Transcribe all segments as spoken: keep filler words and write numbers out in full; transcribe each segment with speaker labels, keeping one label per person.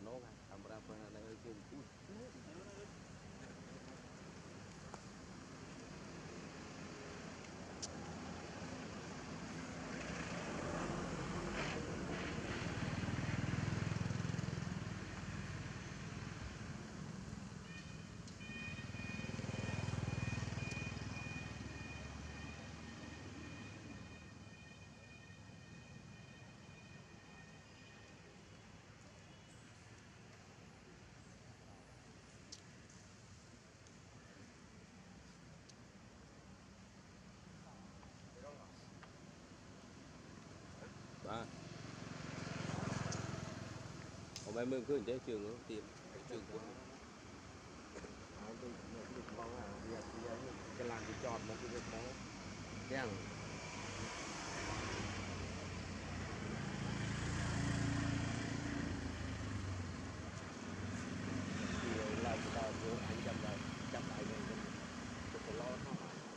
Speaker 1: nó ngay camera phần này hơi chung cúi ba hôm nay mình cứ chơi trường nó tìm trường của cái làng cái tròn một cái việc đó đen thì là người ta vô anh chăm lại chăm lại này cho có lo nó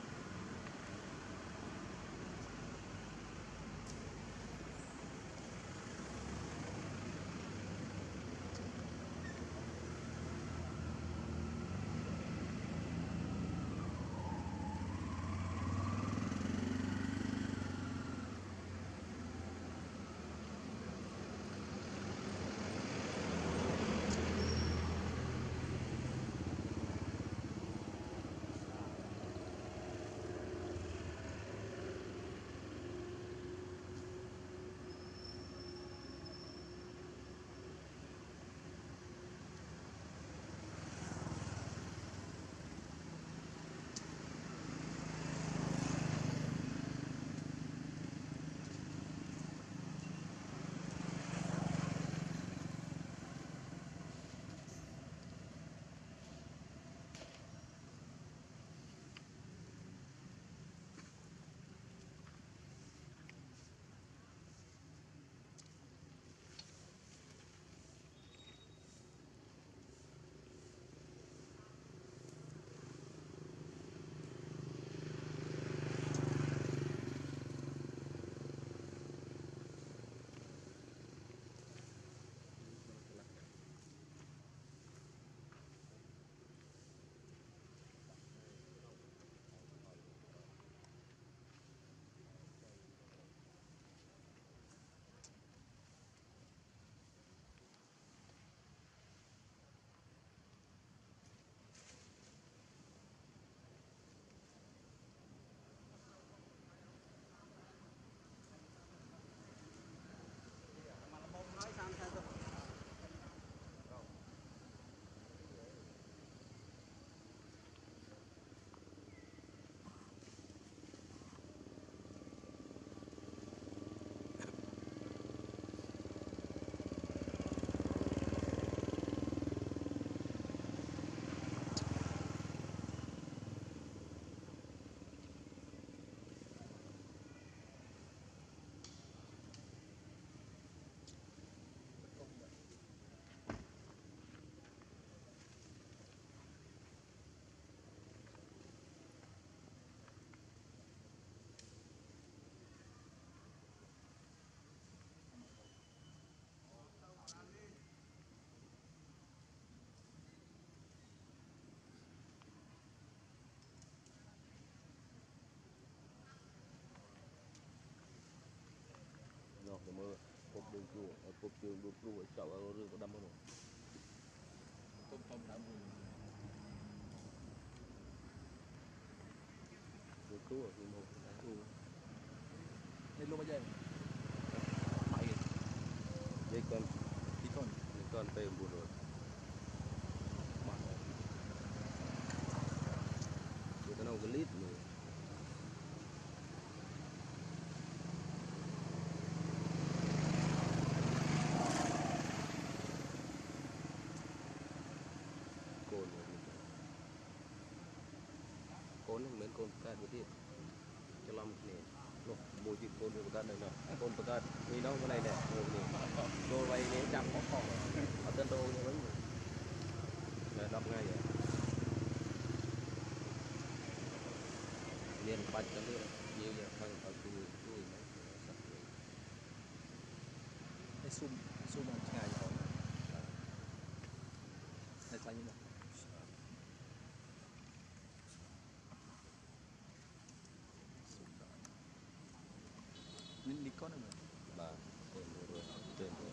Speaker 1: nói sao sao nó cái mơ cột đường cua cột đường đường cua chậu rừng có đâm không tôm tôm đâm đường cua thì một cua đây luôn bây giờ bảy đây con đi con đi con về buồn rồi người ta nấu cái lít nữa cồn cồn là mấy cồn cá bữa tiết cho làm này nó mùi thịt cồn được cân này nè cồn bạc cân vì nó cái này nè rồi này rồi vậy nếu trăm có phòng ở tân đô như vẫn là đọc ngay vậy liền bạch cái nữa nhiều giờ thằng ở cùi cùi mấy cái sum sum một ngày rồi
Speaker 2: xanh nên đi con rồi
Speaker 1: bà tên rồi tên rồi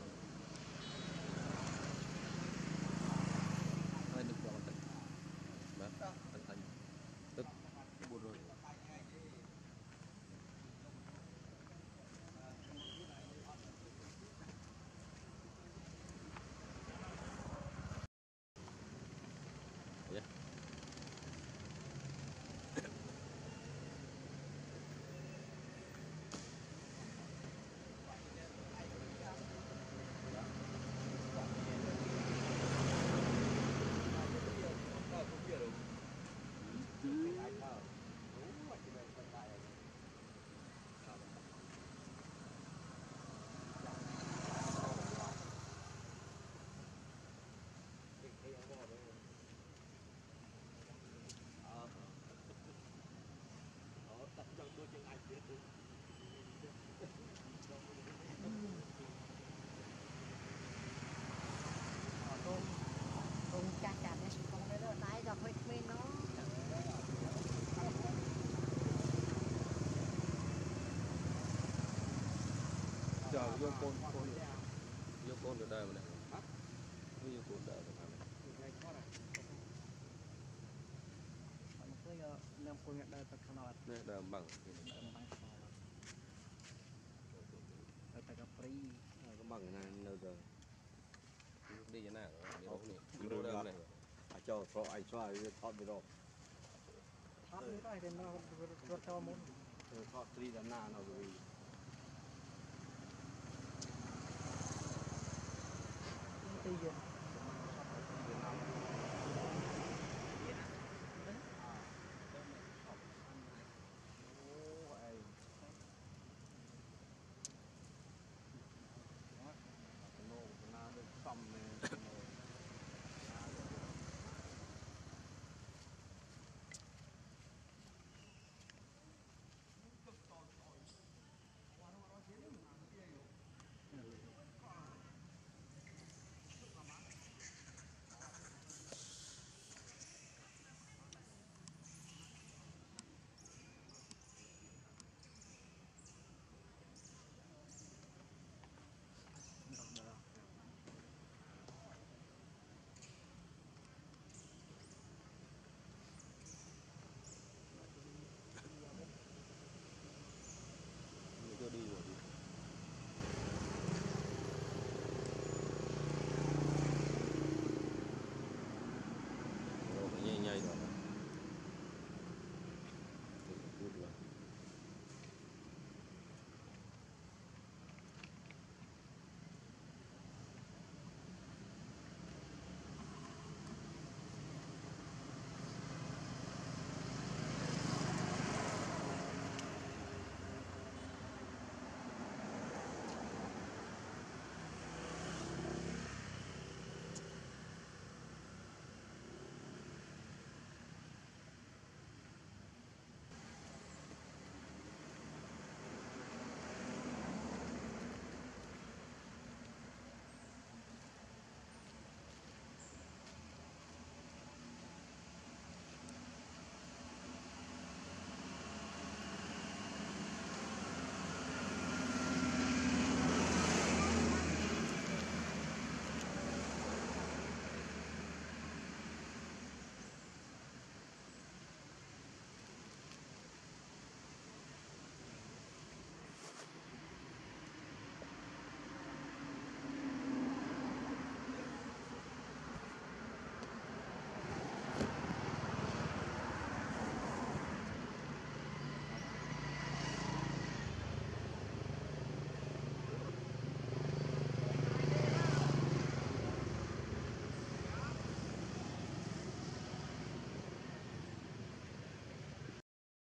Speaker 2: hai được vào tận
Speaker 1: bà
Speaker 2: tận thành
Speaker 1: tức buồn rồi yeah.
Speaker 3: Cùng cha cha này cũng không có tay cho quên quên nó
Speaker 1: chờ vô côn côn vô côn được đời mà này vô côn đời mà này
Speaker 3: cái năm cô nhận đời tập khăn
Speaker 1: này đời bằng
Speaker 3: đời tập free
Speaker 1: có bằng này nơi giờ đi như nào rồi đâu này đâu đâu này
Speaker 4: cho thọ ai cho ai thọ bị rồi
Speaker 3: thắt nữa đây thì nó cho cho muốn
Speaker 4: thọ tri là na nào rồi